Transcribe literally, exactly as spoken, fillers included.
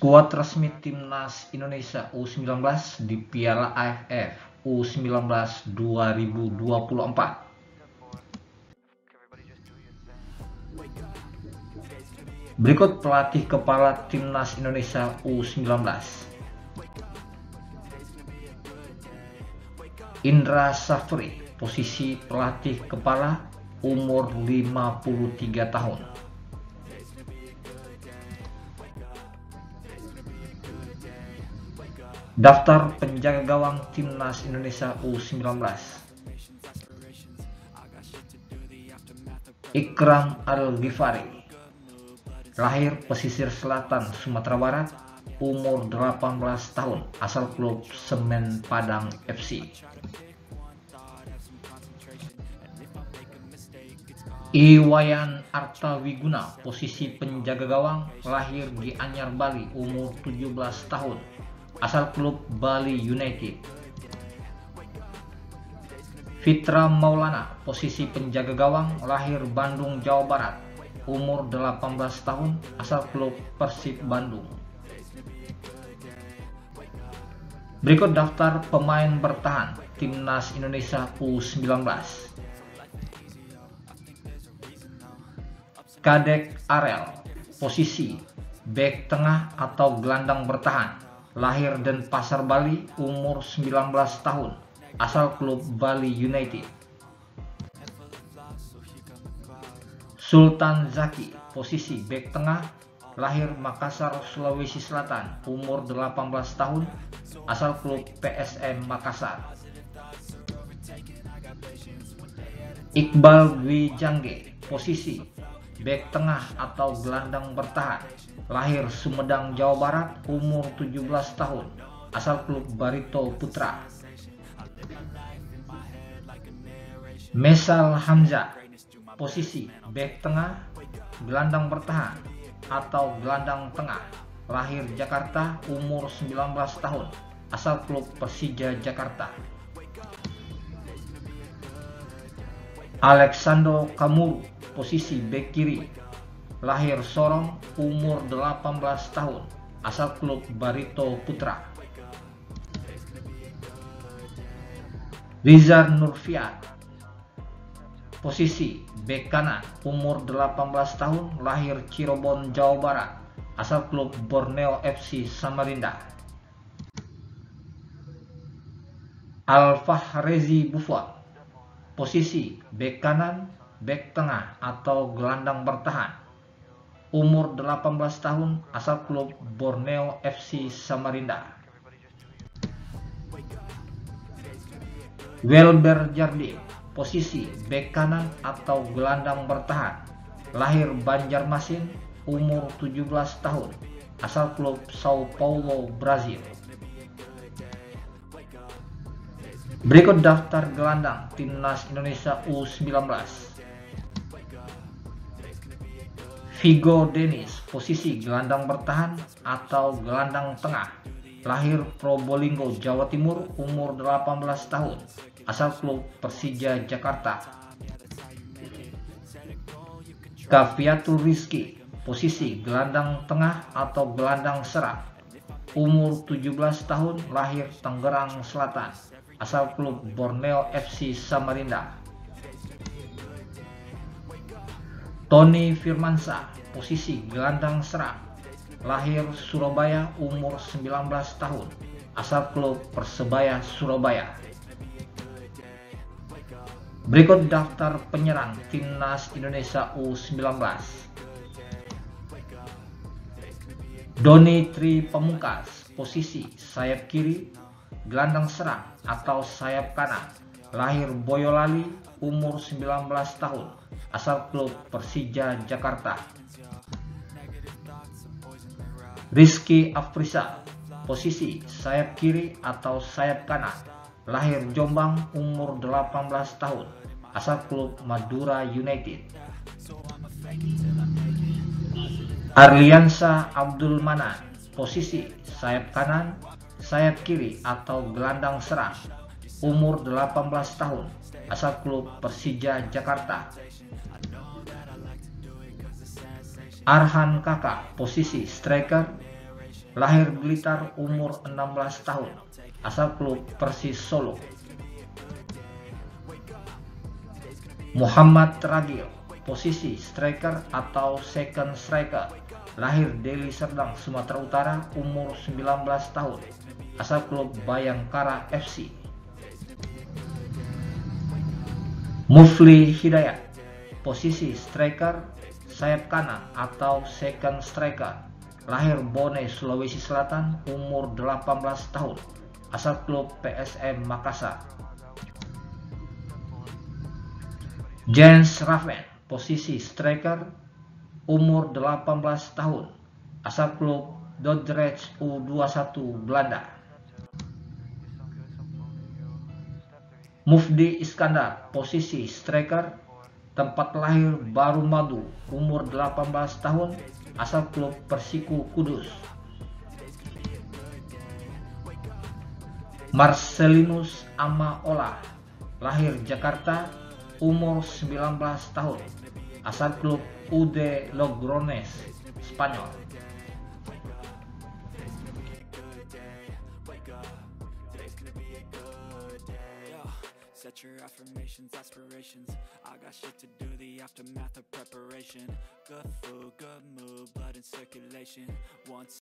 Skuad resmi Timnas Indonesia U sembilan belas di Piala A F F U sembilan belas dua ribu dua puluh empat. Berikut pelatih kepala Timnas Indonesia U sembilan belas. Indra Safri, posisi pelatih kepala, umur lima puluh tiga tahun. Daftar penjaga gawang Timnas Indonesia U sembilan belas. Ikram Al-Ghifari, lahir pesisir selatan Sumatera Barat, umur delapan belas tahun, asal klub Semen Padang F C. Iwayan Artawiguna, posisi penjaga gawang, lahir di Anyar, Bali, umur tujuh belas tahun, asal klub Bali United. Fitra Maulana, posisi penjaga gawang, lahir Bandung, Jawa Barat, umur delapan belas tahun, asal klub Persib Bandung. Berikut daftar pemain bertahan Timnas Indonesia U sembilan belas. Kadek Arel, posisi bek tengah atau gelandang bertahan, lahir Denpasar, Bali, umur sembilan belas tahun, asal klub Bali United. Sultan Zaki, posisi bek tengah, lahir Makassar, Sulawesi Selatan, umur delapan belas tahun, asal klub P S M Makassar. Iqbal Dwi Jangge, posisi bek tengah atau gelandang bertahan, lahir Sumedang, Jawa Barat, umur tujuh belas tahun, asal klub Barito Putra. Mesal Hamzah, posisi bek tengah, gelandang bertahan atau gelandang tengah, lahir Jakarta, umur sembilan belas tahun, asal klub Persija Jakarta. Alexander Kamuru, posisi bek kiri, lahir Sorong, umur delapan belas tahun, asal klub Barito Putra. Rizar Nurfiat, posisi bek kanan, umur delapan belas tahun, lahir Cirebon, Jawa Barat, asal klub Borneo F C Samarinda. Al-Fahrezi Buffon, posisi bek kanan, bek tengah atau gelandang bertahan, umur delapan belas tahun, asal klub Borneo F C Samarinda. Welber Jardim, posisi bek kanan atau gelandang bertahan, lahir Banjarmasin, umur tujuh belas tahun, asal klub Sao Paulo, Brazil. Berikut daftar gelandang Timnas Indonesia U sembilan belas. Vigo Dennis, posisi gelandang bertahan atau gelandang tengah, lahir Probolinggo, Jawa Timur, umur delapan belas tahun, asal klub Persija Jakarta. Kaviatul Rizky, posisi gelandang tengah atau gelandang serang, umur tujuh belas tahun, lahir Tangerang Selatan, asal klub Borneo F C Samarinda. Tony Firmansyah, posisi gelandang serang, lahir Surabaya, umur sembilan belas tahun, asal klub Persebaya Surabaya. Berikut daftar penyerang Timnas Indonesia U sembilan belas. Doni Tri Pamungkas, posisi sayap kiri, gelandang serang atau sayap kanan, lahir Boyolali, umur sembilan belas tahun, asal klub Persija Jakarta. Rizky Afrizal, posisi sayap kiri atau sayap kanan, lahir Jombang, umur delapan belas tahun, asal klub Madura United. Arliansa Abdul Manan, posisi sayap kanan, sayap kiri atau gelandang serang, umur delapan belas tahun, asal klub Persija Jakarta. Arhan Kakak, posisi striker, lahir Blitar, umur enam belas tahun, asal klub Persis Solo. Muhammad Ragil, posisi striker atau second striker, lahir Deli Serdang, Sumatera Utara, umur sembilan belas tahun, asal klub Bayangkara F C. Mufli Hidayat, posisi striker, sayap kanan atau second striker, lahir Bone, Sulawesi Selatan, umur delapan belas tahun, asal klub P S M Makassar. Jens Raven, posisi striker, umur delapan belas tahun, asal klub Dordrecht U dua puluh satu Belanda. Mufdi Iskandar, posisi striker, tempat lahir Baru Madu, umur delapan belas tahun, asal klub Persiku Kudus. Marcelinus Amaola, lahir Jakarta, umur sembilan belas tahun, asal klub U D Logrones, Spanyol. Set your affirmations, aspirations. I got shit to do, the aftermath of preparation. Good food, good mood, blood in circulation. Once